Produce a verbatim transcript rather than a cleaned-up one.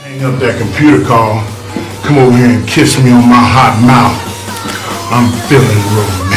Hang up that computer call. Come over here and kiss me on my hot mouth. I'm feeling romantic.